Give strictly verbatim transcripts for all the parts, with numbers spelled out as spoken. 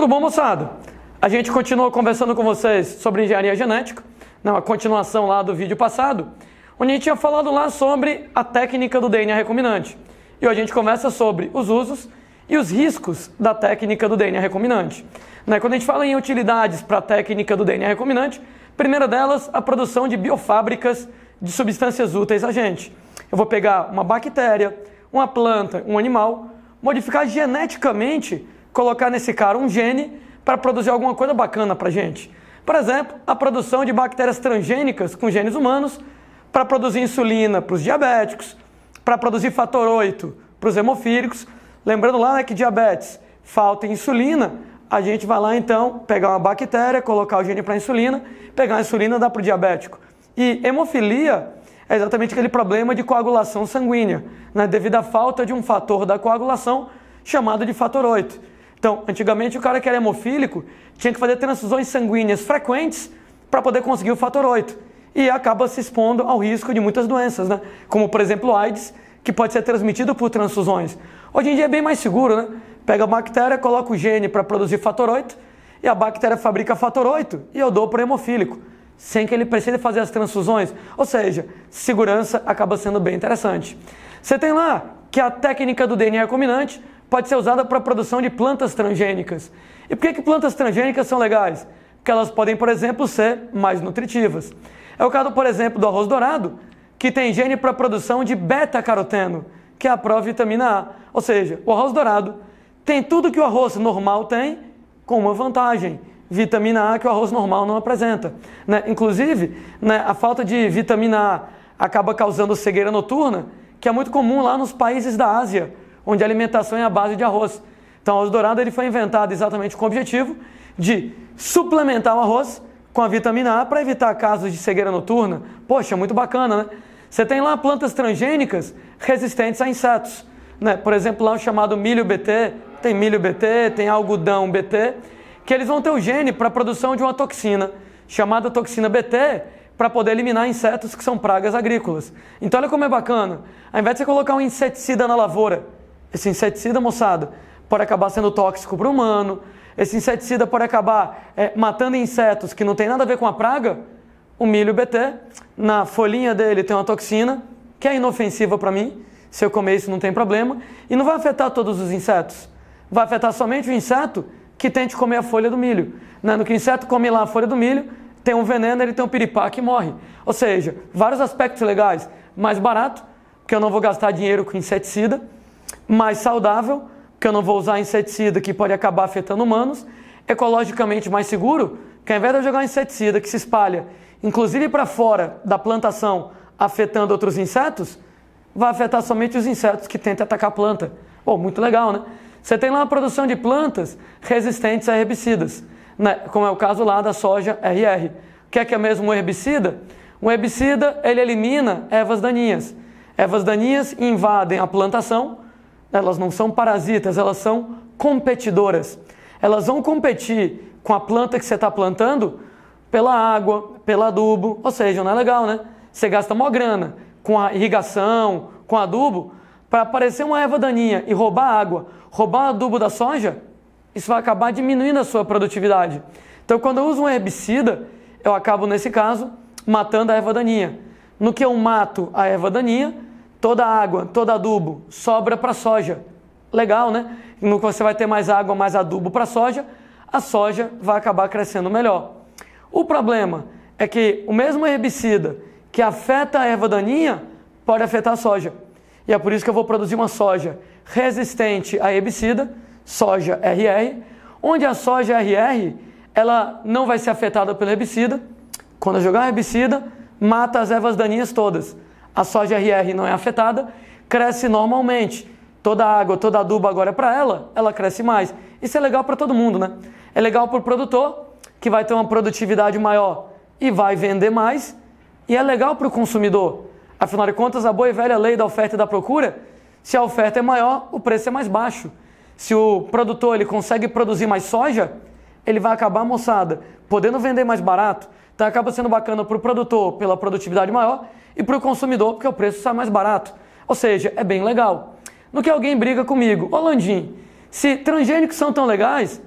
Tudo bom, moçada? A gente continua conversando com vocês sobre engenharia genética, uma continuação lá do vídeo passado, onde a gente tinha falado lá sobre a técnica do D N A recombinante. E hoje a gente conversa sobre os usos e os riscos da técnica do D N A recombinante. Quando a gente fala em utilidades para a técnica do D N A recombinante, a primeira delas, a produção de biofábricas de substâncias úteis a gente. Eu vou pegar uma bactéria, uma planta, um animal, modificar geneticamente, colocar nesse cara um gene para produzir alguma coisa bacana para a gente. Por exemplo, a produção de bactérias transgênicas com genes humanos para produzir insulina para os diabéticos, para produzir fator oito para os hemofílicos. Lembrando lá, né, que diabetes falta insulina, a gente vai lá então pegar uma bactéria, colocar o gene para insulina, pegar a insulina e dar para o diabético. E hemofilia é exatamente aquele problema de coagulação sanguínea, né, devido à falta de um fator da coagulação chamado de fator oito. Então, antigamente o cara que era hemofílico tinha que fazer transfusões sanguíneas frequentes para poder conseguir o fator oito. E acaba se expondo ao risco de muitas doenças, né? Como, por exemplo, AIDS, que pode ser transmitido por transfusões. Hoje em dia é bem mais seguro, né? Pega a bactéria, coloca o gene para produzir fator oito, e a bactéria fabrica fator oito, e eu dou para o hemofílico, sem que ele precise fazer as transfusões. Ou seja, segurança acaba sendo bem interessante. Você tem lá que a técnica do D N A recombinante pode ser usada para a produção de plantas transgênicas. E por que que plantas transgênicas são legais? Porque elas podem, por exemplo, ser mais nutritivas. É o caso, por exemplo, do arroz dourado, que tem gene para a produção de beta-caroteno, que é a provitamina A. Ou seja, o arroz dourado tem tudo que o arroz normal tem, com uma vantagem: vitamina A que o arroz normal não apresenta. Né? Inclusive, né, a falta de vitamina A acaba causando cegueira noturna, que é muito comum lá nos países da Ásia, onde a alimentação é a base de arroz. Então, o arroz dourado ele foi inventado exatamente com o objetivo de suplementar o arroz com a vitamina A para evitar casos de cegueira noturna. Poxa, muito bacana, né? Você tem lá plantas transgênicas resistentes a insetos, né? Por exemplo, lá o chamado milho B T, tem milho B T, tem algodão B T, que eles vão ter o gene para a produção de uma toxina, chamada toxina B T, para poder eliminar insetos que são pragas agrícolas. Então, olha como é bacana. Ao invés de você colocar um inseticida na lavoura, esse inseticida, moçada, pode acabar sendo tóxico para o humano. Esse inseticida pode acabar é, matando insetos que não tem nada a ver com a praga. O milho B T, na folhinha dele tem uma toxina que é inofensiva para mim. Se eu comer isso não tem problema. E não vai afetar todos os insetos. Vai afetar somente o inseto que tente comer a folha do milho. No que o inseto come lá a folha do milho, tem um veneno, ele tem um piripaque e morre. Ou seja, vários aspectos legais. Mais barato, porque eu não vou gastar dinheiro com inseticida. Mais saudável, porque eu não vou usar inseticida que pode acabar afetando humanos. Ecologicamente mais seguro, que ao invés de eu jogar um inseticida que se espalha, inclusive para fora da plantação, afetando outros insetos, vai afetar somente os insetos que tentam atacar a planta. Oh, muito legal, né? Você tem lá a produção de plantas resistentes a herbicidas, né? Como é o caso lá da soja R R. O que é que é mesmo um herbicida? Um herbicida, ele elimina ervas daninhas. Ervas daninhas invadem a plantação. Elas não são parasitas, elas são competidoras. Elas vão competir com a planta que você está plantando pela água, pelo adubo. Ou seja, não é legal, né? Você gasta mó grana com a irrigação, com adubo, para aparecer uma erva daninha e roubar água, roubar o adubo da soja, isso vai acabar diminuindo a sua produtividade. Então, quando eu uso um herbicida, eu acabo, nesse caso, matando a erva daninha. No que eu mato a erva daninha, toda a água, todo adubo sobra para a soja. Legal, né? No que você vai ter mais água, mais adubo para a soja, a soja vai acabar crescendo melhor. O problema é que o mesmo herbicida que afeta a erva daninha pode afetar a soja. E é por isso que eu vou produzir uma soja resistente a herbicida, soja R R, onde a soja R R ela não vai ser afetada pelo herbicida. Quando eu jogar herbicida, mata as ervas daninhas todas. A soja R R não é afetada, cresce normalmente. Toda a água, todo adubo agora é para ela, ela cresce mais. Isso é legal para todo mundo, né? É legal para o produtor, que vai ter uma produtividade maior e vai vender mais. E é legal para o consumidor. Afinal de contas, a boa e velha lei da oferta e da procura, se a oferta é maior, o preço é mais baixo. Se o produtor ele consegue produzir mais soja, ele vai acabar, moçada, podendo vender mais barato. Então acaba sendo bacana para o produtor pela produtividade maior e para o consumidor porque o preço sai mais barato. Ou seja, é bem legal. No que alguém briga comigo: ô Landim, se transgênicos são tão legais, por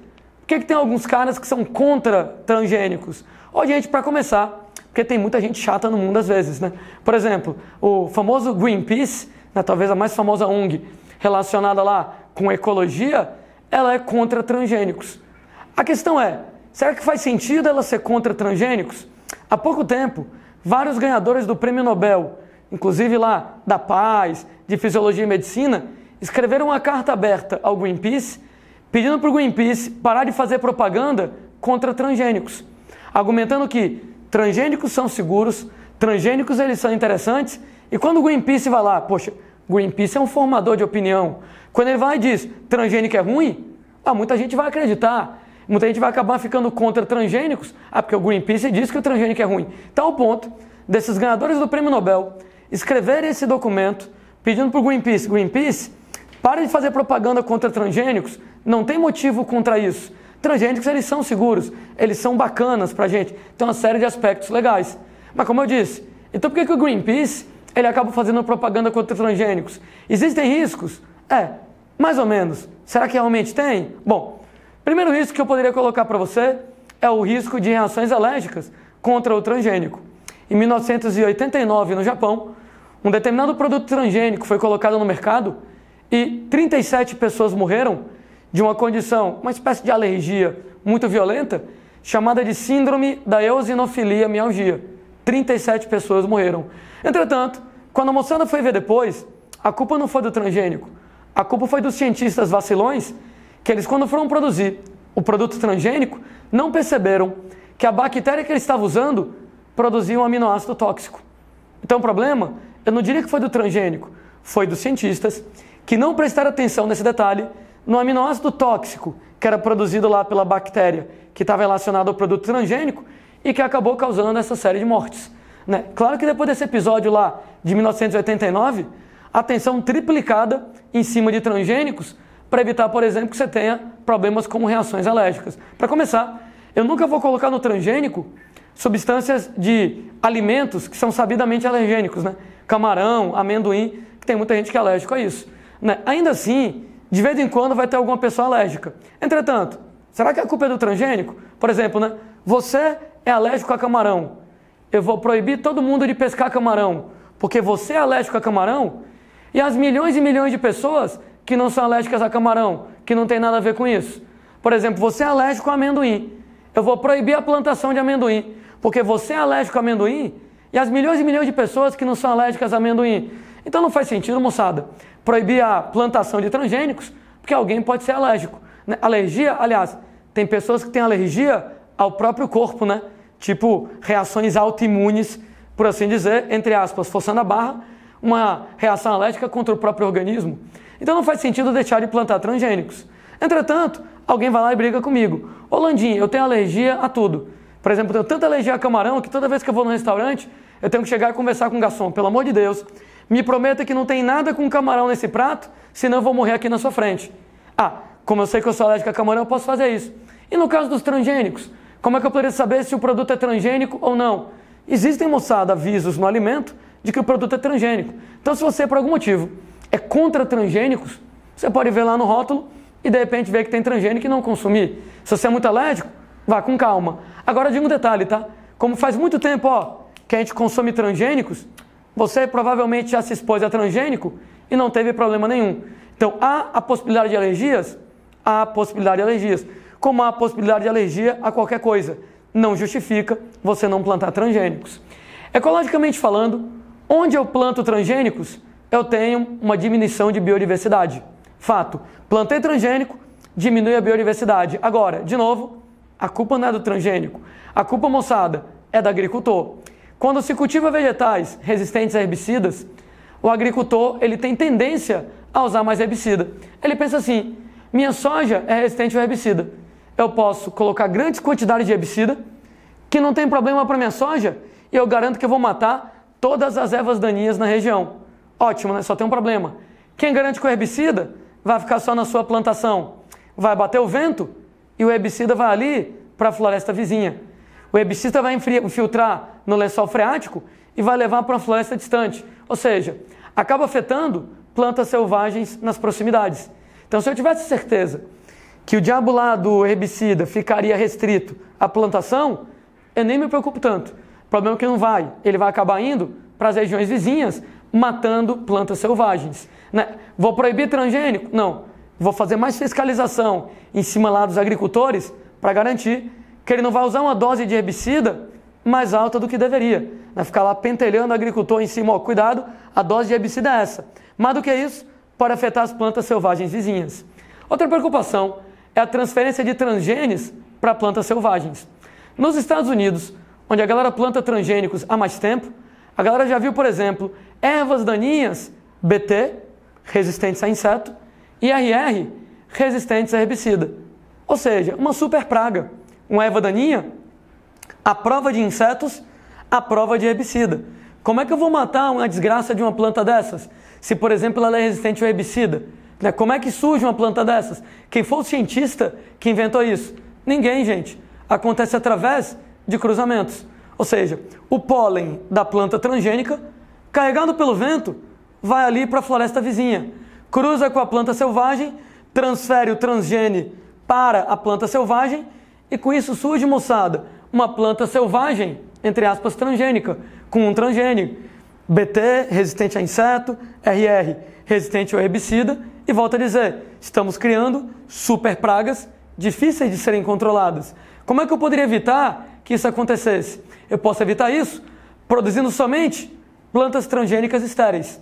que, que tem alguns caras que são contra transgênicos? Ó, gente, para começar, porque tem muita gente chata no mundo às vezes, né? Por exemplo, o famoso Greenpeace, né, talvez a mais famosa O N G relacionada lá com ecologia, ela é contra transgênicos. A questão é, será que faz sentido ela ser contra transgênicos? Há pouco tempo, vários ganhadores do Prêmio Nobel, inclusive lá da Paz, de Fisiologia e Medicina, escreveram uma carta aberta ao Greenpeace, pedindo para o Greenpeace parar de fazer propaganda contra transgênicos, argumentando que transgênicos são seguros, transgênicos eles são interessantes, e quando o Greenpeace vai lá, poxa, Greenpeace é um formador de opinião, quando ele vai e diz transgênico é ruim, ah, muita gente vai acreditar, muita gente vai acabar ficando contra transgênicos, ah, porque o Greenpeace diz que o transgênico é ruim. Então, ao ponto desses ganhadores do Prêmio Nobel escreverem esse documento pedindo para o Greenpeace, Greenpeace, pare de fazer propaganda contra transgênicos, não tem motivo contra isso. Transgênicos, eles são seguros, eles são bacanas pra gente, tem uma série de aspectos legais. Mas como eu disse, então por que, que o Greenpeace ele acaba fazendo propaganda contra transgênicos? Existem riscos? É, mais ou menos. Será que realmente tem? Bom, primeiro risco que eu poderia colocar para você é o risco de reações alérgicas contra o transgênico. Em mil novecentos e oitenta e nove, no Japão, um determinado produto transgênico foi colocado no mercado e trinta e sete pessoas morreram de uma condição, uma espécie de alergia muito violenta, chamada de síndrome da eosinofilia mialgia. trinta e sete pessoas morreram. Entretanto, quando a moçada foi ver depois, a culpa não foi do transgênico, a culpa foi dos cientistas vacilões, que eles, quando foram produzir o produto transgênico, não perceberam que a bactéria que eles estavam usando produzia um aminoácido tóxico. Então o problema, eu não diria que foi do transgênico, foi dos cientistas que não prestaram atenção nesse detalhe, no aminoácido tóxico que era produzido lá pela bactéria que estava relacionado ao produto transgênico e que acabou causando essa série de mortes. Né? Claro que depois desse episódio lá de mil novecentos e oitenta e nove, atenção triplicada em cima de transgênicos para evitar, por exemplo, que você tenha problemas como reações alérgicas. Para começar, eu nunca vou colocar no transgênico substâncias de alimentos que são sabidamente alergênicos, né? Camarão, amendoim, que tem muita gente que é alérgico a isso. Né? Ainda assim, de vez em quando vai ter alguma pessoa alérgica. Entretanto, será que a culpa é do transgênico? Por exemplo, né? Você é alérgico a camarão. Eu vou proibir todo mundo de pescar camarão, porque você é alérgico a camarão e as milhões e milhões de pessoas que não são alérgicas a camarão, que não tem nada a ver com isso. Por exemplo, você é alérgico a amendoim. Eu vou proibir a plantação de amendoim, porque você é alérgico a amendoim e as milhões e milhões de pessoas que não são alérgicas a amendoim. Então não faz sentido, moçada, proibir a plantação de transgênicos, porque alguém pode ser alérgico. Né? Alergia, aliás, tem pessoas que têm alergia ao próprio corpo, né? Tipo reações autoimunes, por assim dizer, entre aspas, forçando a barra, uma reação alérgica contra o próprio organismo. Então não faz sentido deixar de plantar transgênicos. Entretanto, alguém vai lá e briga comigo. Ô Landim, eu tenho alergia a tudo. Por exemplo, eu tenho tanta alergia a camarão que toda vez que eu vou no restaurante, eu tenho que chegar e conversar com o garçom. Pelo amor de Deus, me prometa que não tem nada com camarão nesse prato, senão eu vou morrer aqui na sua frente. Ah, como eu sei que eu sou alérgico a camarão, eu posso fazer isso. E no caso dos transgênicos, como é que eu poderia saber se o produto é transgênico ou não? Existem, moçada, avisos no alimento de que o produto é transgênico. Então, se você, por algum motivo, é contra transgênicos, você pode ver lá no rótulo e, de repente, ver que tem transgênico e não consumir. Se você é muito alérgico, vá com calma. Agora, eu digo um detalhe, tá? Como faz muito tempo, ó, que a gente consome transgênicos, você provavelmente já se expôs a transgênico e não teve problema nenhum. Então, há a possibilidade de alergias? Há a possibilidade de alergias. Como há a possibilidade de alergia a qualquer coisa. Não justifica você não plantar transgênicos. Ecologicamente falando, onde eu planto transgênicos, eu tenho uma diminuição de biodiversidade. Fato, plantei transgênico, diminui a biodiversidade. Agora, de novo, a culpa não é do transgênico. A culpa, moçada, é do agricultor. Quando se cultiva vegetais resistentes a herbicidas, o agricultor ele tem tendência a usar mais herbicida. Ele pensa assim, minha soja é resistente ao herbicida. Eu posso colocar grandes quantidades de herbicida, que não tem problema para minha soja, e eu garanto que eu vou matar todas as ervas daninhas na região. Ótimo, né? Só tem um problema. Quem garante que o herbicida vai ficar só na sua plantação? Vai bater o vento e o herbicida vai ali para a floresta vizinha. O herbicida vai infiltrar no lençol freático e vai levar para uma floresta distante. Ou seja, acaba afetando plantas selvagens nas proximidades. Então, se eu tivesse certeza que o diabo lá do herbicida ficaria restrito à plantação, eu nem me preocupo tanto. O problema é que não vai. Ele vai acabar indo para as regiões vizinhas, matando plantas selvagens. Né? Vou proibir transgênico? Não. Vou fazer mais fiscalização em cima lá dos agricultores para garantir que ele não vai usar uma dose de herbicida mais alta do que deveria. Né? Ficar lá pentelhando o agricultor em cima, ó, cuidado, a dose de herbicida é essa. Mais do que isso, pode afetar as plantas selvagens vizinhas. Outra preocupação é a transferência de transgênios para plantas selvagens. Nos Estados Unidos, onde a galera planta transgênicos há mais tempo, a galera já viu, por exemplo, ervas daninhas B T, resistentes a inseto, e R R, resistentes a herbicida. Ou seja, uma super praga. Uma erva daninha, à prova de insetos, à prova de herbicida. Como é que eu vou matar uma desgraça de uma planta dessas? Se, por exemplo, ela é resistente ao herbicida. Como é que surge uma planta dessas? Quem foi o cientista que inventou isso? Ninguém, gente. Acontece através de cruzamentos. Ou seja, o pólen da planta transgênica, carregado pelo vento, vai ali para a floresta vizinha. Cruza com a planta selvagem, transfere o transgene para a planta selvagem e com isso surge, moçada, uma planta selvagem, entre aspas, transgênica, com um transgênio. B T, resistente a inseto, R R, resistente ao herbicida, e volto a dizer, estamos criando super pragas difíceis de serem controladas. Como é que eu poderia evitar que isso acontecesse? Eu posso evitar isso produzindo somente plantas transgênicas estéreis.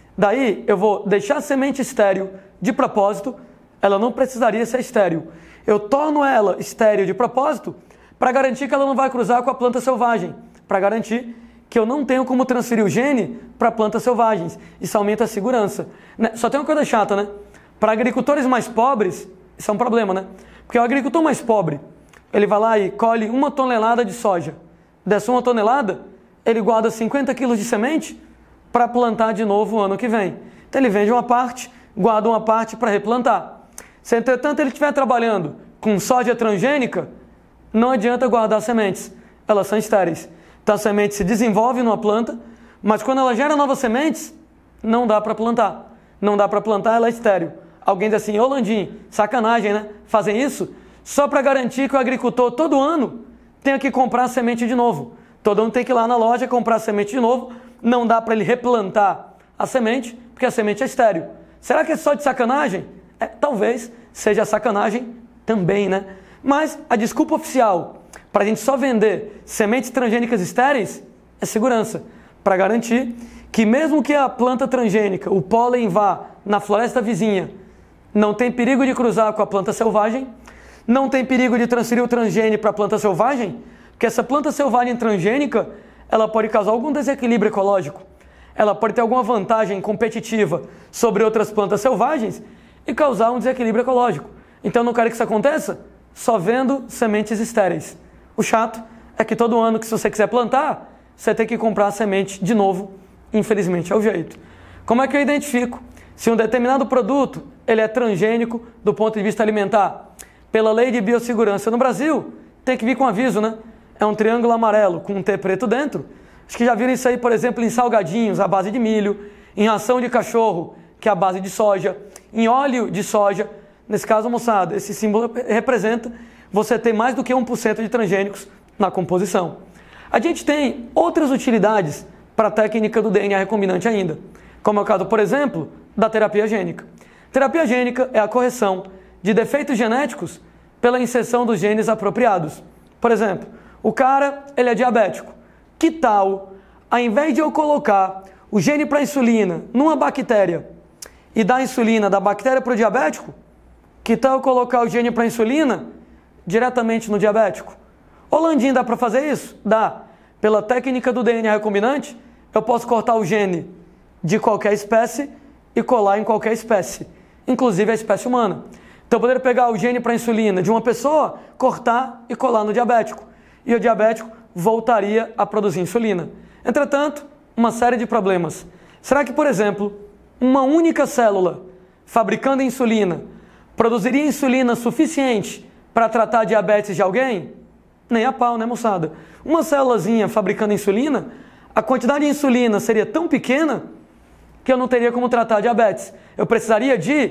Daí eu vou deixar a semente estéril de propósito, ela não precisaria ser estéril. Eu torno ela estéril de propósito para garantir que ela não vai cruzar com a planta selvagem, para garantir que eu não tenho como transferir o gene para plantas selvagens. Isso aumenta a segurança. Só tem uma coisa chata, né? Para agricultores mais pobres, isso é um problema, né? Porque o agricultor mais pobre, ele vai lá e colhe uma tonelada de soja. Dessa uma tonelada, ele guarda cinquenta quilos de semente para plantar de novo o ano que vem. Então ele vende uma parte, guarda uma parte para replantar. Se, entretanto, ele estiver trabalhando com soja transgênica, não adianta guardar sementes. Elas são estéreis. Então a semente se desenvolve numa planta, mas quando ela gera novas sementes, não dá para plantar. Não dá para plantar, ela é estéril. Alguém diz assim, ô Landim, sacanagem, né? Fazem isso só para garantir que o agricultor todo ano tenha que comprar semente de novo. Todo ano tem que ir lá na loja comprar semente de novo. Não dá para ele replantar a semente, porque a semente é estéril. Será que é só de sacanagem? É, talvez seja sacanagem também, né? Mas a desculpa oficial para a gente só vender sementes transgênicas estéreis é segurança, para garantir que mesmo que a planta transgênica, o pólen vá na floresta vizinha, não tem perigo de cruzar com a planta selvagem, não tem perigo de transferir o transgênio para a planta selvagem, porque essa planta selvagem transgênica, ela pode causar algum desequilíbrio ecológico, ela pode ter alguma vantagem competitiva sobre outras plantas selvagens e causar um desequilíbrio ecológico. Então eu não quero que isso aconteça só vendo sementes estéreis. O chato é que todo ano que se você quiser plantar, você tem que comprar a semente de novo, infelizmente é o jeito. Como é que eu identifico se um determinado produto ele é transgênico do ponto de vista alimentar? Pela lei de biossegurança no Brasil, tem que vir com aviso, né? É um triângulo amarelo com um T preto dentro. Acho que já viram isso aí, por exemplo, em salgadinhos à base de milho, em ração de cachorro, que é a base de soja, em óleo de soja. Nesse caso, moçada, esse símbolo representa você ter mais do que um por cento de transgênicos na composição. A gente tem outras utilidades para a técnica do D N A recombinante ainda, como é o caso, por exemplo, da terapia gênica. Terapia gênica é a correção de defeitos genéticos pela inserção dos genes apropriados. Por exemplo, o cara ele é diabético. Que tal, ao invés de eu colocar o gene para insulina numa bactéria e dar insulina da bactéria para o diabético, que tal eu colocar o gene para insulina diretamente no diabético? Ô Landim, dá para fazer isso? Dá. Pela técnica do D N A recombinante, eu posso cortar o gene de qualquer espécie e colar em qualquer espécie, inclusive a espécie humana. Então eu poderia pegar o gene para insulina de uma pessoa, cortar e colar no diabético. E o diabético voltaria a produzir insulina. Entretanto, uma série de problemas. Será que, por exemplo, uma única célula fabricando insulina produziria insulina suficiente para tratar a diabetes de alguém? Nem a pau, né, moçada? Uma célulazinha fabricando insulina, a quantidade de insulina seria tão pequena que eu não teria como tratar a diabetes. Eu precisaria de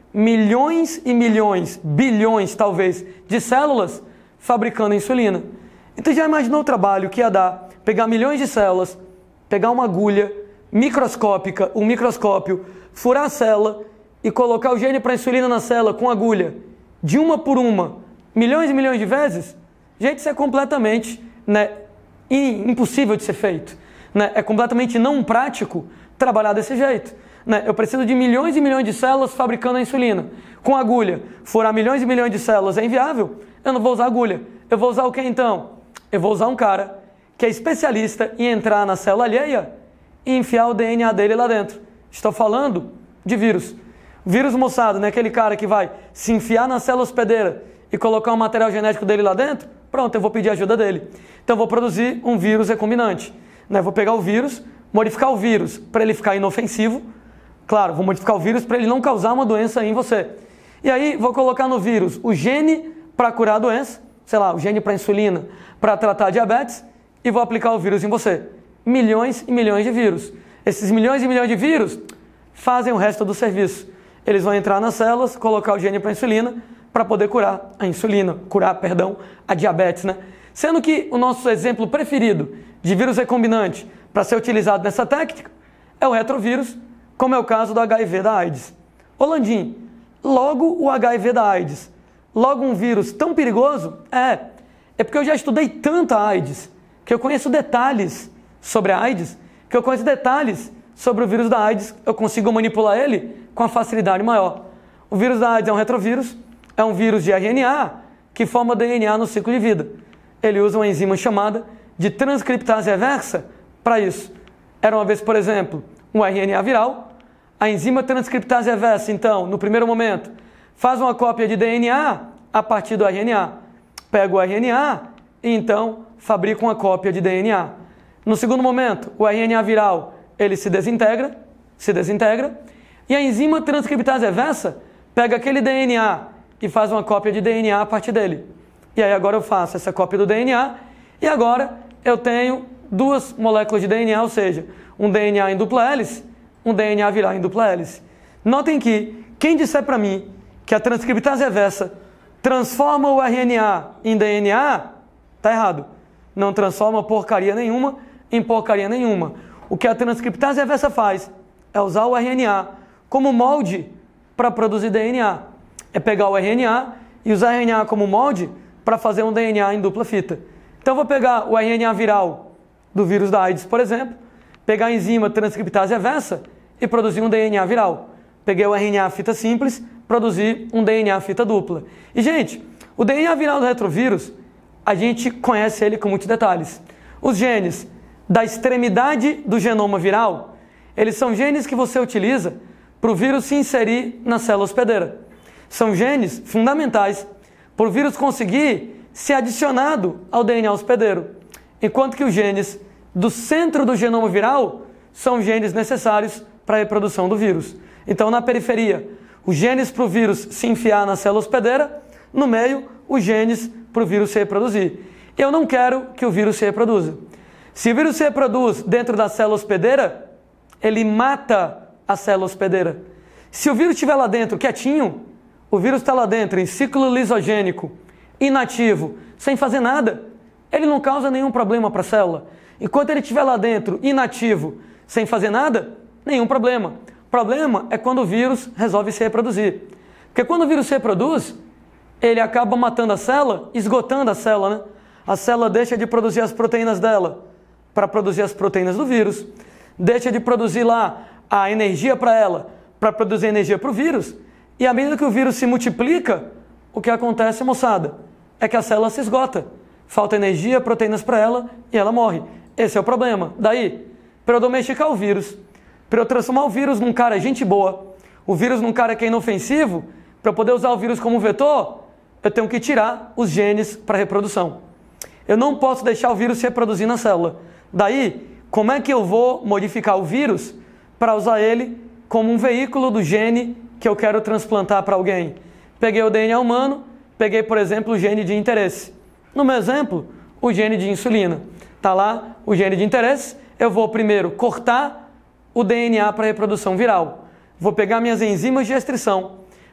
milhões e milhões, bilhões talvez, de células fabricando insulina. Então já imaginou o trabalho que ia dar pegar milhões de células, pegar uma agulha microscópica, um microscópio, furar a célula e colocar o gene para insulina na célula com agulha, de uma por uma, milhões e milhões de vezes? Gente, isso é completamente, né, impossível de ser feito. Né? É completamente não prático trabalhar desse jeito. Né? Eu preciso de milhões e milhões de células fabricando a insulina. Com agulha, furar milhões e milhões de células é inviável? Eu não vou usar agulha. Eu vou usar o que então? Eu vou usar um cara que é especialista em entrar na célula alheia e enfiar o D N A dele lá dentro. Estou falando de vírus. Vírus, moçada, né? Aquele cara que vai se enfiar na célula hospedeira e colocar o material genético dele lá dentro, pronto, eu vou pedir ajuda dele. Então eu vou produzir um vírus recombinante. Né? Vou pegar o vírus, modificar o vírus para ele ficar inofensivo. Claro, vou modificar o vírus para ele não causar uma doença em você. E aí vou colocar no vírus o gene para curar a doença, sei lá, o gene para insulina, para tratar a diabetes, e vou aplicar o vírus em você. Milhões e milhões de vírus. Esses milhões e milhões de vírus fazem o resto do serviço. Eles vão entrar nas células, colocar o gene para insulina, para poder curar a insulina, curar, perdão, a diabetes, né? Sendo que o nosso exemplo preferido de vírus recombinante para ser utilizado nessa técnica é o retrovírus, como é o caso do H I V da AIDS. Ô Landim, logo o H I V da AIDS, logo um vírus tão perigoso? É, é porque eu já estudei tanta AIDS, que eu conheço detalhes sobre a AIDS, que eu conheço detalhes sobre o vírus da AIDS, eu consigo manipular ele com a facilidade maior. O vírus da AIDS é um retrovírus, é um vírus de R N A que forma D N A no ciclo de vida. Ele usa uma enzima chamada de transcriptase reversa para isso. Era uma vez, por exemplo, um R N A viral. A enzima transcriptase reversa, então, no primeiro momento, faz uma cópia de D N A a partir do R N A. Pega o R N A e, então, fabrica uma cópia de D N A. No segundo momento, o R N A viral, ele se desintegra, se desintegra, e a enzima transcriptase reversa pega aquele D N A e faz uma cópia de D N A a partir dele. E aí agora eu faço essa cópia do D N A e agora eu tenho duas moléculas de D N A, ou seja, um D N A em dupla hélice, um D N A viral em dupla hélice. Notem que quem disser para mim que a transcriptase reversa transforma o R N A em D N A, está errado. Não transforma porcaria nenhuma em porcaria nenhuma. O que a transcriptase reversa faz é usar o R N A como molde para produzir D N A. É pegar o R N A e usar o R N A como molde para fazer um D N A em dupla fita. Então eu vou pegar o R N A viral do vírus da AIDS, por exemplo, pegar a enzima transcriptase reversa e produzir um D N A viral. Peguei o R N A fita simples, produzi um D N A fita dupla. E, gente, o D N A viral do retrovírus, a gente conhece ele com muitos detalhes. Os genes da extremidade do genoma viral, eles são genes que você utiliza para o vírus se inserir na célula hospedeira. São genes fundamentais para o vírus conseguir ser adicionado ao D N A hospedeiro, enquanto que os genes do centro do genoma viral são genes necessários para a reprodução do vírus. Então, na periferia, os genes para o vírus se enfiar na célula hospedeira, no meio, os genes para o vírus se reproduzir. Eu não quero que o vírus se reproduza. Se o vírus se reproduz dentro da célula hospedeira, ele mata a célula hospedeira. Se o vírus estiver lá dentro quietinho, o vírus está lá dentro em ciclo lisogênico, inativo, sem fazer nada, ele não causa nenhum problema para a célula. Enquanto ele estiver lá dentro, inativo, sem fazer nada, nenhum problema. O problema é quando o vírus resolve se reproduzir. Porque quando o vírus se reproduz, ele acaba matando a célula, esgotando a célula, né? A célula deixa de produzir as proteínas dela para produzir as proteínas do vírus, deixa de produzir lá a energia para ela, para produzir energia para o vírus, e à medida que o vírus se multiplica, o que acontece, moçada, é que a célula se esgota. Falta energia, proteínas para ela e ela morre. Esse é o problema. Daí, para eu domesticar o vírus, para eu transformar o vírus num cara gente boa, o vírus num cara que é inofensivo, para eu poder usar o vírus como vetor, eu tenho que tirar os genes para reprodução. Eu não posso deixar o vírus se reproduzir na célula. Daí, como é que eu vou modificar o vírus para usar ele como um veículo do gene que eu quero transplantar para alguém? Peguei o D N A humano, peguei, por exemplo, o gene de interesse. No meu exemplo, o gene de insulina. Está lá o gene de interesse, eu vou primeiro cortar o D N A para reprodução viral. Vou pegar minhas enzimas de restrição,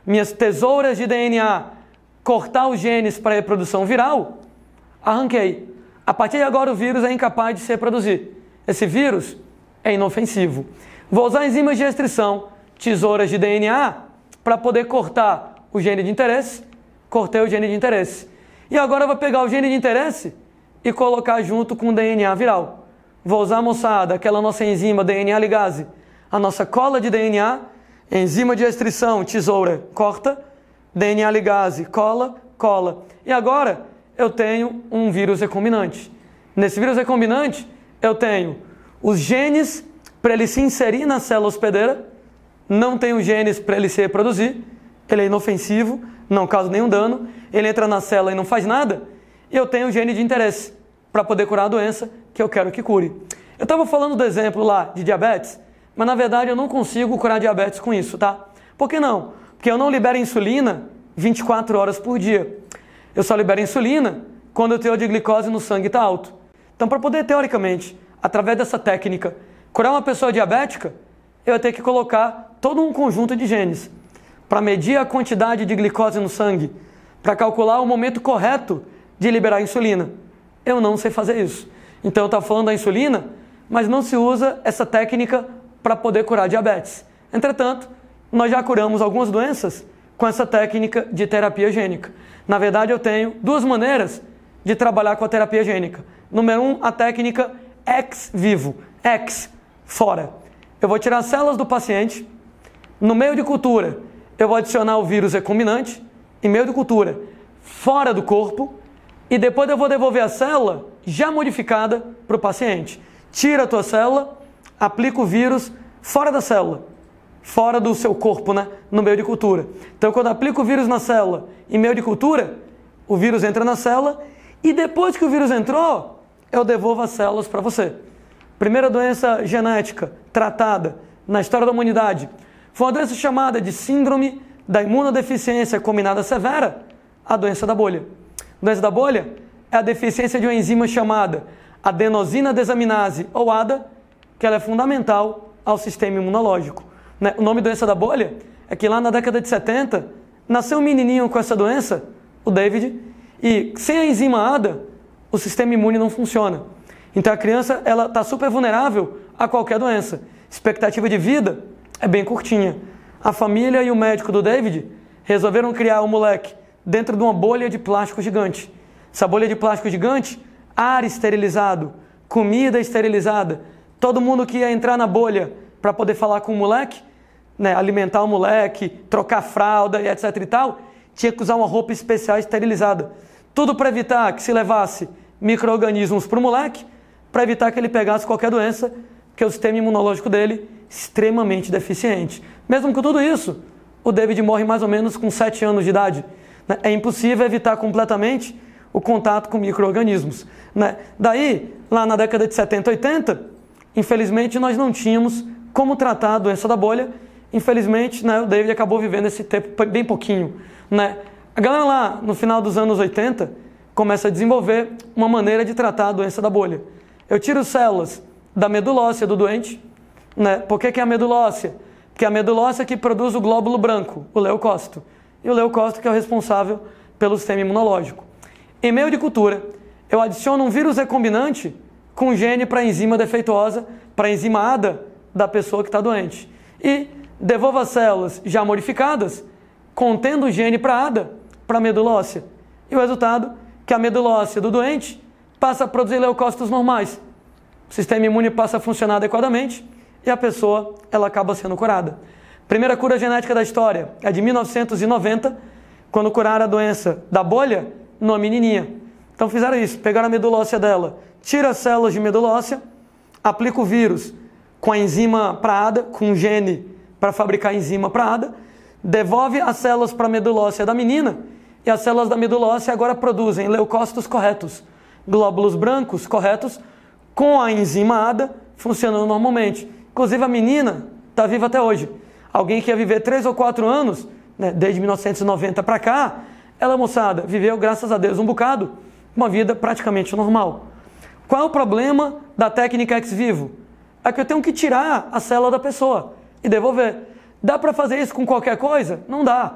minhas tesouras de D N A, cortar os genes para reprodução viral, arranquei. A partir de agora o vírus é incapaz de se reproduzir. Esse vírus é inofensivo. Vou usar enzimas de restrição, tesouras de D N A, para poder cortar o gene de interesse. Cortei o gene de interesse. E agora eu vou pegar o gene de interesse e colocar junto com o D N A viral. Vou usar, moçada, aquela nossa enzima D N A ligase, a nossa cola de D N A, enzima de restrição, tesoura, corta, D N A ligase, cola, cola. E agora eu tenho um vírus recombinante. Nesse vírus recombinante, eu tenho os genes para ele se inserir na célula hospedeira, não tenho genes para ele se reproduzir, ele é inofensivo, não causa nenhum dano, ele entra na célula e não faz nada, e eu tenho o gene de interesse para poder curar a doença que eu quero que cure. Eu estava falando do exemplo lá de diabetes, mas na verdade eu não consigo curar diabetes com isso, tá? Por que não? Porque eu não libero insulina vinte e quatro horas por dia. Eu só libero insulina quando o teor de glicose no sangue está alto. Então, para poder, teoricamente, através dessa técnica, curar uma pessoa diabética, eu ia ter que colocar todo um conjunto de genes para medir a quantidade de glicose no sangue, para calcular o momento correto de liberar a insulina. Eu não sei fazer isso. Então, eu estava falando da insulina, mas não se usa essa técnica para poder curar diabetes. Entretanto, nós já curamos algumas doenças com essa técnica de terapia gênica. Na verdade, eu tenho duas maneiras de trabalhar com a terapia gênica. Número um, a técnica ex vivo, ex, fora. Eu vou tirar as células do paciente, no meio de cultura, eu vou adicionar o vírus recombinante, em meio de cultura, fora do corpo, e depois eu vou devolver a célula já modificada para o paciente. Tira a tua célula, aplica o vírus fora da célula, fora do seu corpo, né? No meio de cultura. Então, quando eu aplico o vírus na célula, em meio de cultura, o vírus entra na célula, e depois que o vírus entrou, eu devolvo as células para você. Primeira doença genética tratada na história da humanidade foi uma doença chamada de síndrome da imunodeficiência combinada severa, a doença da bolha. A doença da bolha é a deficiência de uma enzima chamada adenosina desaminase, ou A D A, que ela é fundamental ao sistema imunológico. O nome doença da bolha é que lá na década de setenta, nasceu um menininho com essa doença, o David, e sem a enzima A D A, o sistema imune não funciona. Então a criança ela está super vulnerável a qualquer doença. Expectativa de vida é bem curtinha. A família e o médico do David resolveram criar o moleque dentro de uma bolha de plástico gigante. Essa bolha de plástico gigante, ar esterilizado, comida esterilizada. Todo mundo que ia entrar na bolha para poder falar com o moleque, né, alimentar o moleque, trocar fralda e etc e tal, tinha que usar uma roupa especial esterilizada. Tudo para evitar que se levasse micro-organismos para o moleque, para evitar que ele pegasse qualquer doença, porque o sistema imunológico dele é extremamente deficiente. Mesmo com tudo isso, o David morre mais ou menos com sete anos de idade. Né? É impossível evitar completamente o contato com micro-organismos. Né? Daí, lá na década de setenta, oitenta, infelizmente nós não tínhamos como tratar a doença da bolha. Infelizmente, né, o David acabou vivendo esse tempo bem pouquinho. Né? A galera lá, no final dos anos oitenta, começa a desenvolver uma maneira de tratar a doença da bolha. Eu tiro células da medula óssea do doente. Né? Por que que é a medula óssea? Porque é a medula óssea que produz o glóbulo branco, o leucócito. E o leucócito que é o responsável pelo sistema imunológico. Em meio de cultura, eu adiciono um vírus recombinante com gene para a enzima defeituosa, para a enzima A D A da pessoa que está doente. E devolvo as células já modificadas, contendo o gene para A D A, para a medula óssea. E o resultado é que a medula óssea do doente passa a produzir leucócitos normais. O sistema imune passa a funcionar adequadamente e a pessoa ela acaba sendo curada. Primeira cura genética da história é de mil novecentos e noventa, quando curaram a doença da bolha numa menininha. Então fizeram isso, pegaram a medula óssea dela, tira as células de medula óssea, aplica o vírus com a enzima para A D A, com um gene para fabricar a enzima para A D A, devolve as células para a medula óssea da menina e as células da medula óssea agora produzem leucócitos corretos, glóbulos brancos corretos, com a enzima A D A funcionando normalmente. Inclusive a menina está viva até hoje. Alguém que ia viver três ou quatro anos, né, desde mil novecentos e noventa para cá, ela, moçada, viveu, graças a Deus, um bocado, uma vida praticamente normal. Qual é o problema da técnica ex vivo? É que eu tenho que tirar a célula da pessoa e devolver. Dá para fazer isso com qualquer coisa? Não dá.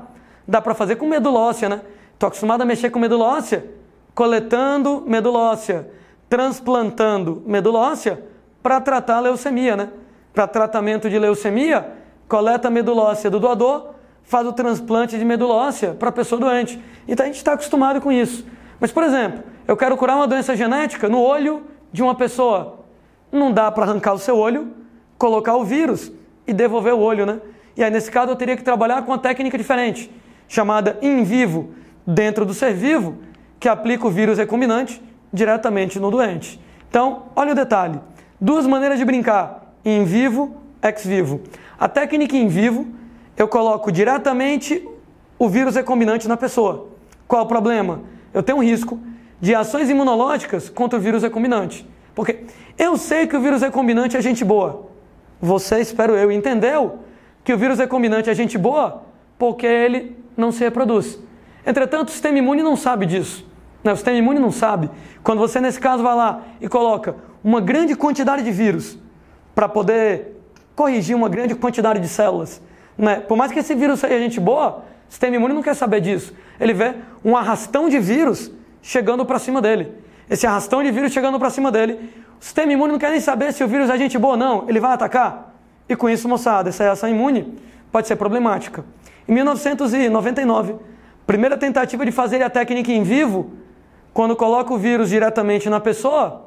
Dá para fazer com medula óssea, né? Estou acostumado a mexer com medula óssea, coletando medula óssea, transplantando medula óssea para tratar a leucemia, né? Para tratamento de leucemia, coleta a medula óssea do doador, faz o transplante de medula óssea para a pessoa doente. Então a gente está acostumado com isso. Mas, por exemplo, eu quero curar uma doença genética no olho de uma pessoa. Não dá para arrancar o seu olho, colocar o vírus e devolver o olho, né? E aí, nesse caso, eu teria que trabalhar com uma técnica diferente, chamada in vivo, dentro do ser vivo, que aplica o vírus recombinante diretamente no doente. Então, olha o detalhe. Duas maneiras de brincar, in vivo, ex vivo. A técnica in vivo, eu coloco diretamente o vírus recombinante na pessoa. Qual o problema? Eu tenho um risco de ações imunológicas contra o vírus recombinante. Porque eu sei que o vírus recombinante é gente boa. Você, espero eu, entendeu que o vírus recombinante é gente boa porque ele não se reproduz. Entretanto, o sistema imune não sabe disso. Né? O sistema imune não sabe. Quando você, nesse caso, vai lá e coloca uma grande quantidade de vírus para poder corrigir uma grande quantidade de células, né? Por mais que esse vírus seja gente boa, o sistema imune não quer saber disso. Ele vê um arrastão de vírus chegando para cima dele. Esse arrastão de vírus chegando para cima dele, o sistema imune não quer nem saber se o vírus é gente boa ou não, ele vai atacar. E com isso, moçada, essa reação imune pode ser problemática. Em mil novecentos e noventa e nove, primeira tentativa de fazer a técnica em vivo, quando coloca o vírus diretamente na pessoa,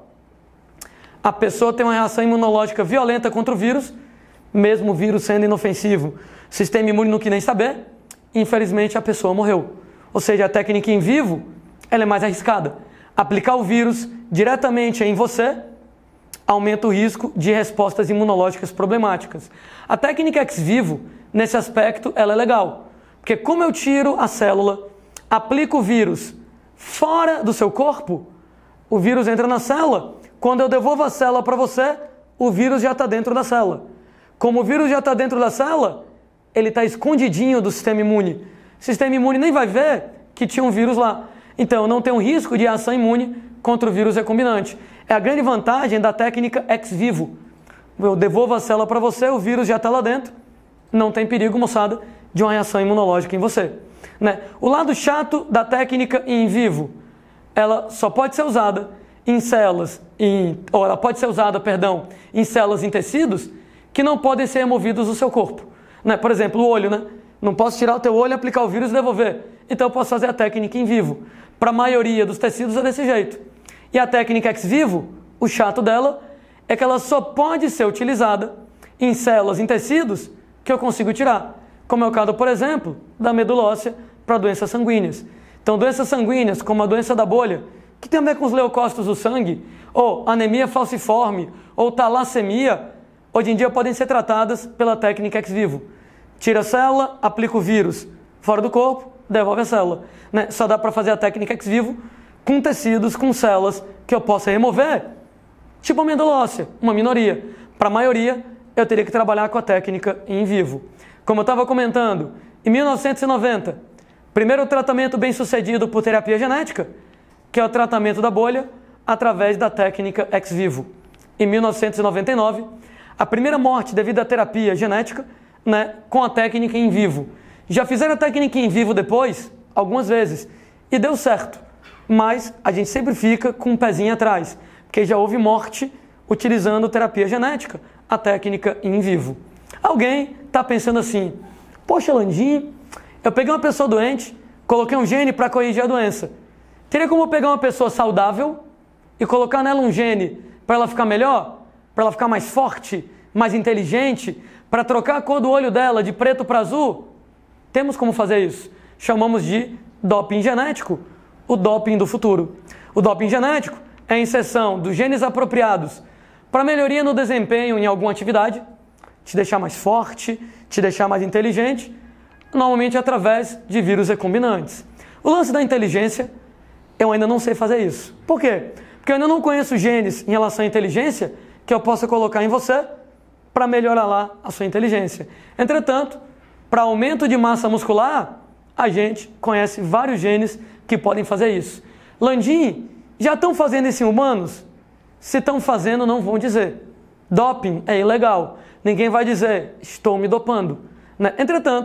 a pessoa tem uma reação imunológica violenta contra o vírus, mesmo o vírus sendo inofensivo. O sistema imune não quis nem saber, infelizmente a pessoa morreu. Ou seja, a técnica em vivo, ela é mais arriscada. Aplicar o vírus diretamente em você aumenta o risco de respostas imunológicas problemáticas. A técnica ex vivo, nesse aspecto, ela é legal. Porque como eu tiro a célula, aplico o vírus fora do seu corpo, o vírus entra na célula. Quando eu devolvo a célula para você, o vírus já está dentro da célula. Como o vírus já está dentro da célula, ele está escondidinho do sistema imune. O sistema imune nem vai ver que tinha um vírus lá. Então, eu não tenho risco de ação imune contra o vírus recombinante. É a grande vantagem da técnica ex vivo. Eu devolvo a célula para você, o vírus já está lá dentro. Não tem perigo, moçada, de uma reação imunológica em você. Né? O lado chato da técnica in vivo, ela só pode ser usada em células, em, ou ela pode ser usada, perdão, em células em tecidos que não podem ser removidos do seu corpo. Né? Por exemplo, o olho, né? Não posso tirar o teu olho, aplicar o vírus e devolver. Então eu posso fazer a técnica in vivo. Para a maioria dos tecidos é desse jeito. E a técnica ex vivo, o chato dela é que ela só pode ser utilizada em células, em tecidos que eu consigo tirar. Como é o caso, por exemplo, da medula óssea para doenças sanguíneas. Então, doenças sanguíneas, como a doença da bolha, que tem a ver com os leucócitos do sangue, ou anemia falciforme, ou talassemia, hoje em dia podem ser tratadas pela técnica ex vivo. Tira a célula, aplica o vírus fora do corpo, devolve a célula. Né? Só dá para fazer a técnica ex vivo com tecidos, com células que eu possa remover, tipo a medula óssea, uma minoria. Para a maioria, eu teria que trabalhar com a técnica in vivo. Como eu estava comentando, em mil novecentos e noventa, primeiro tratamento bem sucedido por terapia genética, que é o tratamento da bolha através da técnica ex vivo. Em mil novecentos e noventa e nove, a primeira morte devido à terapia genética, né, com a técnica in vivo. Já fizeram a técnica in vivo depois, algumas vezes, e deu certo. Mas a gente sempre fica com um pezinho atrás, porque já houve morte utilizando terapia genética, a técnica in vivo. Alguém está pensando assim, poxa, Landim, eu peguei uma pessoa doente, coloquei um gene para corrigir a doença. Teria como eu pegar uma pessoa saudável e colocar nela um gene para ela ficar melhor? Para ela ficar mais forte, mais inteligente? Para trocar a cor do olho dela de preto para azul? Temos como fazer isso. Chamamos de doping genético, o doping do futuro. O doping genético é a inserção dos genes apropriados para melhoria no desempenho em alguma atividade, te deixar mais forte, te deixar mais inteligente, normalmente através de vírus recombinantes. O lance da inteligência, eu ainda não sei fazer isso. Por quê? Porque eu ainda não conheço genes em relação à inteligência que eu possa colocar em você para melhorar lá a sua inteligência. Entretanto, para aumento de massa muscular, a gente conhece vários genes que podem fazer isso. Landim, já estão fazendo isso em humanos? Se estão fazendo, não vão dizer. Doping é ilegal. Ninguém vai dizer, estou me dopando. Né? Entretanto,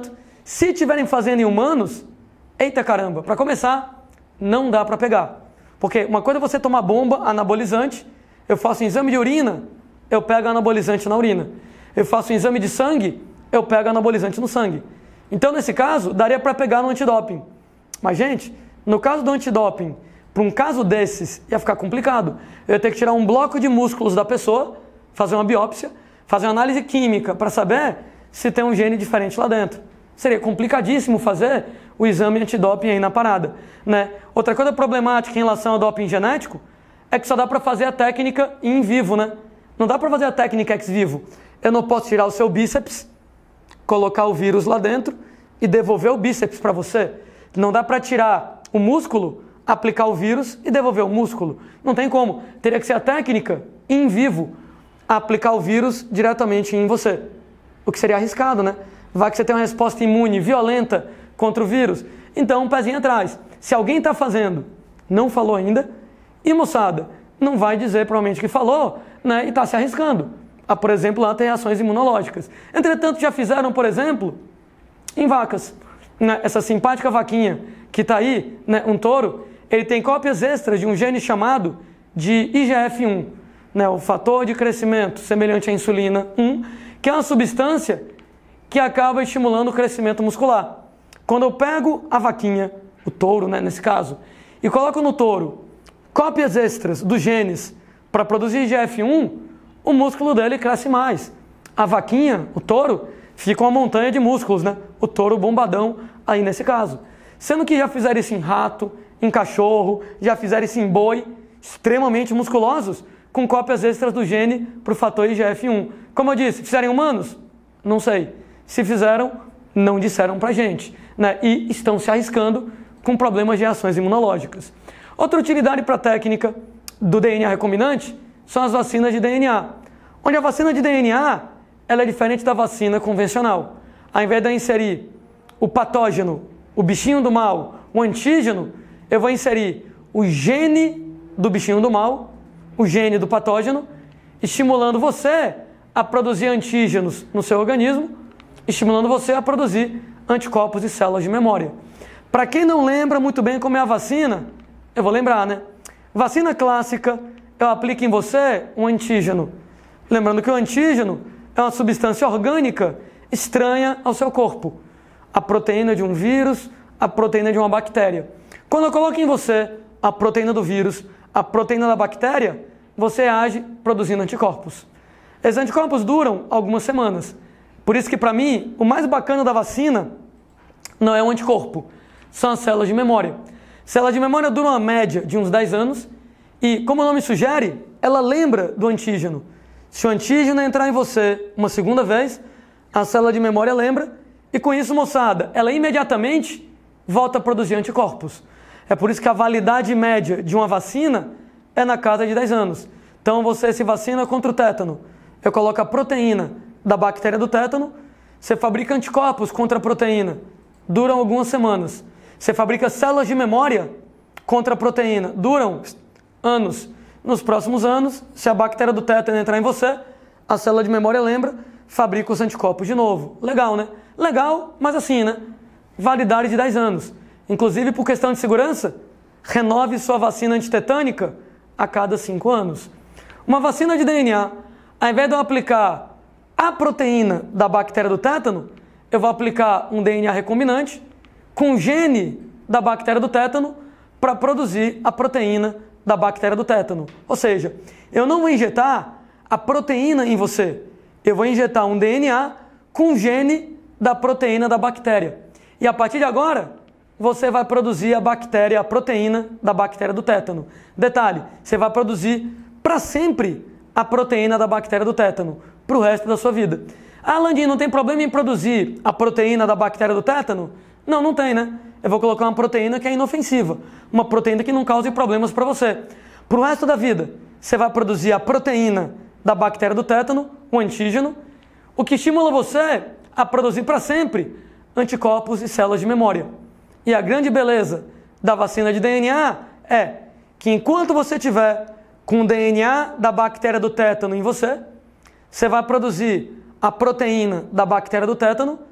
Se estiverem fazendo em humanos, eita caramba, para começar, não dá para pegar. Porque uma coisa é você tomar bomba anabolizante, eu faço um exame de urina, eu pego anabolizante na urina. Eu faço um exame de sangue, eu pego anabolizante no sangue. Então, nesse caso, daria para pegar no antidoping. Mas, gente, no caso do antidoping, para um caso desses, ia ficar complicado. Eu ia ter que tirar um bloco de músculos da pessoa, fazer uma biópsia, fazer uma análise química para saber se tem um gene diferente lá dentro. Seria complicadíssimo fazer o exame antidoping aí na parada, né? Outra coisa problemática em relação ao doping genético é que só dá para fazer a técnica in vivo, né? Não dá para fazer a técnica ex vivo. Eu não posso tirar o seu bíceps, colocar o vírus lá dentro e devolver o bíceps para você. Não dá para tirar o músculo, aplicar o vírus e devolver o músculo. Não tem como. Teria que ser a técnica in vivo, aplicar o vírus diretamente em você. O que seria arriscado, né? Vai que você tem uma resposta imune violenta contra o vírus. Então, um pezinho atrás. Se alguém está fazendo, não falou ainda, e moçada, não vai dizer provavelmente que falou, né? E está se arriscando a, por exemplo, lá ter reações imunológicas. Entretanto, já fizeram, por exemplo, em vacas. Né? Essa simpática vaquinha que está aí, né? Um touro, ele tem cópias extras de um gene chamado de I G F um, né? O fator de crescimento semelhante à insulina um, que é uma substância que acaba estimulando o crescimento muscular. Quando eu pego a vaquinha, o touro, né, nesse caso, e coloco no touro cópias extras dos genes para produzir I G F um, o músculo dele cresce mais. A vaquinha, o touro, fica uma montanha de músculos, né? O touro bombadão aí nesse caso. Sendo que já fizeram isso em rato, em cachorro, já fizeram isso em boi, extremamente musculosos, com cópias extras do gene para o fator I G F um. Como eu disse, fizeram em humanos? Não sei. Se fizeram, não disseram pra gente, né? E estão se arriscando com problemas de reações imunológicas. Outra utilidade para a técnica do D N A recombinante são as vacinas de D N A. Onde a vacina de D N A ela é diferente da vacina convencional. Ao invés de eu inserir o patógeno, o bichinho do mal, o antígeno, eu vou inserir o gene do bichinho do mal, o gene do patógeno, estimulando você a produzir antígenos no seu organismo, estimulando você a produzir anticorpos e células de memória. Para quem não lembra muito bem como é a vacina, eu vou lembrar, né? Vacina clássica, eu aplico em você um antígeno. Lembrando que o antígeno é uma substância orgânica estranha ao seu corpo. A proteína de um vírus, a proteína de uma bactéria. Quando eu coloco em você a proteína do vírus, a proteína da bactéria, você age produzindo anticorpos. Esses anticorpos duram algumas semanas. Por isso que, para mim, o mais bacana da vacina não é o anticorpo, são as células de memória. Células de memória duram uma média de uns dez anos e, como o nome sugere, ela lembra do antígeno. Se o antígeno entrar em você uma segunda vez, a célula de memória lembra e, com isso, moçada, ela imediatamente volta a produzir anticorpos. É por isso que a validade média de uma vacina é na casa de dez anos. Então, você se vacina contra o tétano. Eu coloco a proteína da bactéria do tétano, você fabrica anticorpos contra a proteína, duram algumas semanas. Você fabrica células de memória contra a proteína, duram anos. Nos próximos anos, se a bactéria do tétano entrar em você, a célula de memória lembra, fabrica os anticorpos de novo. Legal, né? Legal, mas assim, né? Validade de dez anos. Inclusive, por questão de segurança, renove sua vacina antitetânica a cada cinco anos. Uma vacina de D N A, ao invés de eu aplicar a proteína da bactéria do tétano, eu vou aplicar um D N A recombinante com o gene da bactéria do tétano para produzir a proteína da bactéria do tétano. Ou seja, eu não vou injetar a proteína em você, eu vou injetar um D N A com o gene da proteína da bactéria. E a partir de agora, você vai produzir a bactéria, a proteína da bactéria do tétano. Detalhe, você vai produzir para sempre a proteína da bactéria do tétano, para o resto da sua vida. Ah, Landim, não tem problema em produzir a proteína da bactéria do tétano? Não, não tem, né? Eu vou colocar uma proteína que é inofensiva, uma proteína que não cause problemas para você. Para o resto da vida, você vai produzir a proteína da bactéria do tétano, o antígeno, o que estimula você a produzir para sempre anticorpos e células de memória. E a grande beleza da vacina de D N A é que enquanto você tiver com o D N A da bactéria do tétano em você, você vai produzir a proteína da bactéria do tétano,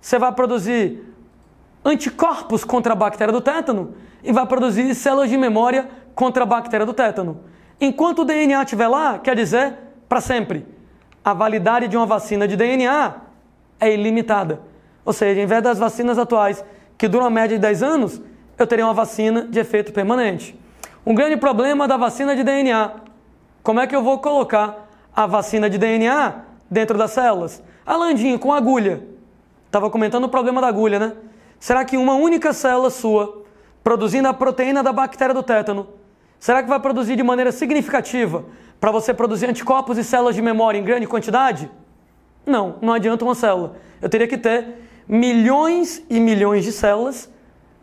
você vai produzir anticorpos contra a bactéria do tétano e vai produzir células de memória contra a bactéria do tétano. Enquanto o D N A estiver lá, quer dizer, para sempre. A validade de uma vacina de D N A é ilimitada. Ou seja, em vez das vacinas atuais, que duram a média de dez anos, eu teria uma vacina de efeito permanente. Um grande problema da vacina de D N A. Como é que eu vou colocar a vacina de D N A dentro das células? A Landinho, com agulha. Estava comentando o problema da agulha, né? Será que uma única célula sua, produzindo a proteína da bactéria do tétano, será que vai produzir de maneira significativa para você produzir anticorpos e células de memória em grande quantidade? Não, não adianta uma célula. Eu teria que ter milhões e milhões de células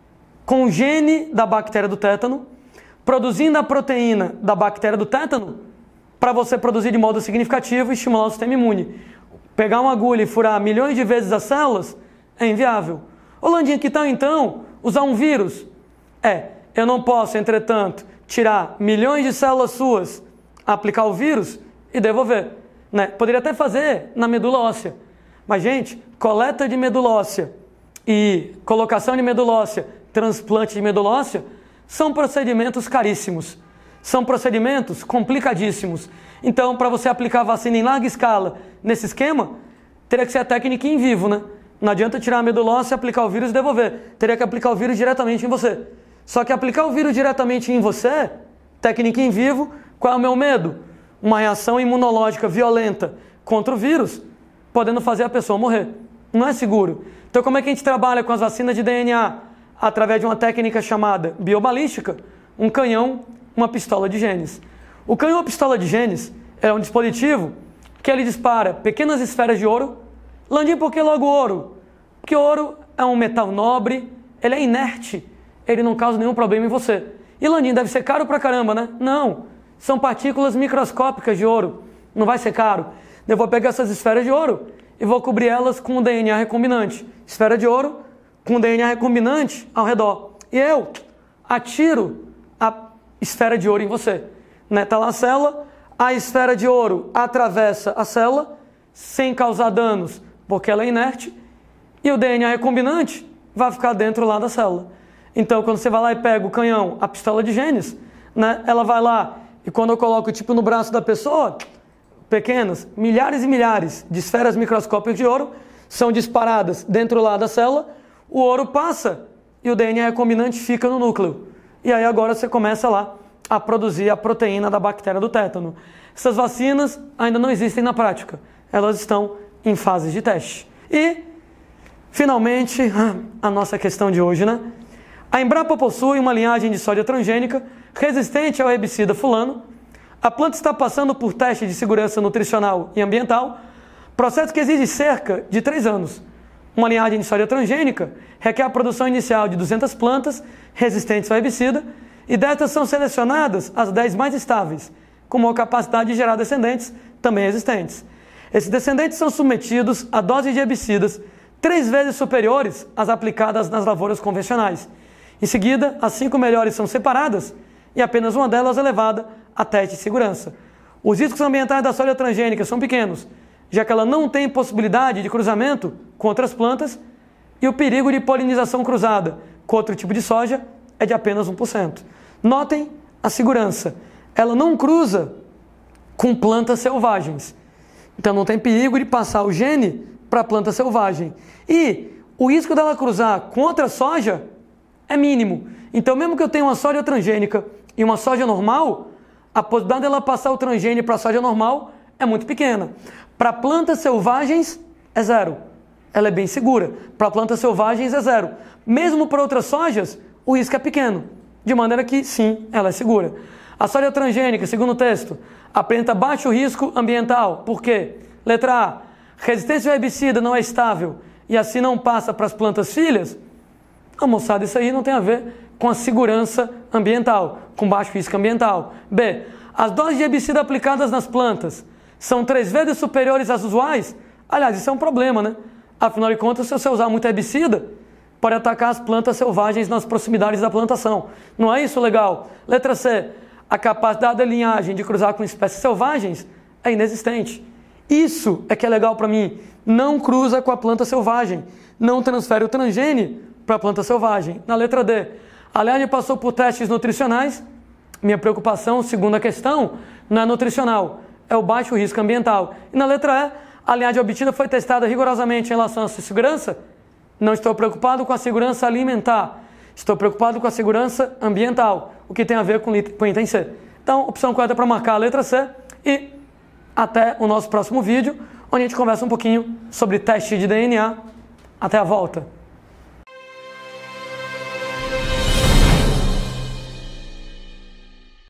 com o gene da bactéria do tétano, produzindo a proteína da bactéria do tétano, para você produzir de modo significativo e estimular o sistema imune. Pegar uma agulha e furar milhões de vezes as células é inviável. Ô Landinha, que tal então usar um vírus? É, eu não posso, entretanto, tirar milhões de células suas, aplicar o vírus e devolver. Né? Poderia até fazer na medula óssea. Mas, gente, coleta de medula óssea e colocação de medula óssea, transplante de medula óssea, são procedimentos caríssimos. São procedimentos complicadíssimos. Então, para você aplicar a vacina em larga escala nesse esquema, teria que ser a técnica em vivo, né? Não adianta tirar a medula óssea, aplicar o vírus e devolver. Teria que aplicar o vírus diretamente em você. Só que aplicar o vírus diretamente em você, técnica em vivo, qual é o meu medo? Uma reação imunológica violenta contra o vírus, podendo fazer a pessoa morrer. Não é seguro. Então, como é que a gente trabalha com as vacinas de D N A? Através de uma técnica chamada biobalística, um canhão, uma pistola de genes. O canhão ou pistola de genes é um dispositivo que ele dispara pequenas esferas de ouro. Landinho, por que logo ouro? Porque ouro é um metal nobre, ele é inerte, ele não causa nenhum problema em você. E Landinho, deve ser caro pra caramba, né? Não, são partículas microscópicas de ouro, não vai ser caro. Eu vou pegar essas esferas de ouro e vou cobrir elas com o D N A recombinante. Esfera de ouro com D N A recombinante ao redor. E eu atiro a esfera de ouro em você. Né? Tá lá a célula, a esfera de ouro atravessa a célula sem causar danos, porque ela é inerte, e o D N A recombinante vai ficar dentro lá da célula. Então, quando você vai lá e pega o canhão, a pistola de genes, né? Ela vai lá e quando eu coloco tipo no braço da pessoa, pequenas, milhares e milhares de esferas microscópicas de ouro são disparadas dentro lá da célula, o ouro passa e o D N A recombinante fica no núcleo. E aí agora você começa lá a produzir a proteína da bactéria do tétano. Essas vacinas ainda não existem na prática. Elas estão em fases de teste. E, finalmente, a nossa questão de hoje, né? A Embrapa possui uma linhagem de soja transgênica resistente ao herbicida fulano. A planta está passando por teste de segurança nutricional e ambiental, processo que exige cerca de três anos. Uma linhagem de soja transgênica requer a produção inicial de duzentas plantas resistentes ao herbicida e destas são selecionadas as dez mais estáveis, com uma capacidade de gerar descendentes também resistentes. Esses descendentes são submetidos a doses de herbicidas três vezes superiores às aplicadas nas lavouras convencionais. Em seguida, as cinco melhores são separadas e apenas uma delas é levada a teste de segurança. Os riscos ambientais da soja transgênica são pequenos, já que ela não tem possibilidade de cruzamento com outras plantas e o perigo de polinização cruzada com outro tipo de soja é de apenas um por cento. Notem a segurança. Ela não cruza com plantas selvagens. Então não tem perigo de passar o gene para a planta selvagem. E o risco dela cruzar com outra soja é mínimo. Então mesmo que eu tenha uma soja transgênica e uma soja normal, a possibilidade dela passar o transgênio para a soja normal é muito pequena. Para plantas selvagens é zero. Ela é bem segura. Para plantas selvagens é zero. Mesmo para outras sojas, o risco é pequeno. De maneira que, sim, ela é segura. A soja transgênica, segundo o texto, apresenta baixo risco ambiental. Por quê? Letra A. Resistência ao herbicida não é estável e assim não passa para as plantas filhas. Ah, moçada, isso aí não tem a ver com a segurança ambiental, com baixo risco ambiental. B. As doses de herbicida aplicadas nas plantas são três vezes superiores às usuais. Aliás, isso é um problema, né? Afinal de contas, se você usar muito herbicida, pode atacar as plantas selvagens nas proximidades da plantação. Não é isso legal? Letra C. A capacidade da linhagem de cruzar com espécies selvagens é inexistente. Isso é que é legal para mim. Não cruza com a planta selvagem. Não transfere o transgene para a planta selvagem. Na letra D, a Liard passou por testes nutricionais. Minha preocupação, segunda questão, não é nutricional, é o baixo risco ambiental. E na letra E, a Liard obtida foi testada rigorosamente em relação à sua segurança. Não estou preocupado com a segurança alimentar. Estou preocupado com a segurança ambiental, o que tem a ver com o item C. Então, opção correta para marcar a letra C. E até o nosso próximo vídeo, onde a gente conversa um pouquinho sobre teste de D N A. Até a volta!